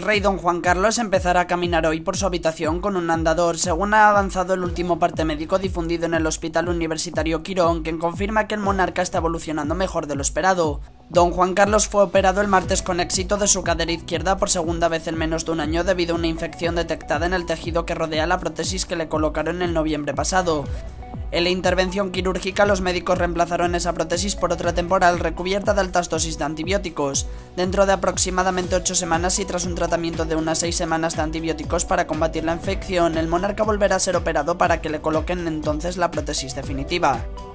rey don Juan Carlos empezará a caminar hoy por su habitación con un andador, según ha avanzado el último parte médico difundido en el Hospital Universitario Quirón, quien confirma que el monarca está evolucionando mejor de lo esperado. Don Juan Carlos fue operado el martes con éxito de su cadera izquierda por segunda vez en menos de un año debido a una infección detectada en el tejido que rodea la prótesis que le colocaron en noviembre pasado. En la intervención quirúrgica, los médicos reemplazaron esa prótesis por otra temporal recubierta de altas dosis de antibióticos. Dentro de aproximadamente 8 semanas y tras un tratamiento de unas 6 semanas de antibióticos para combatir la infección, el monarca volverá a ser operado para que le coloquen entonces la prótesis definitiva.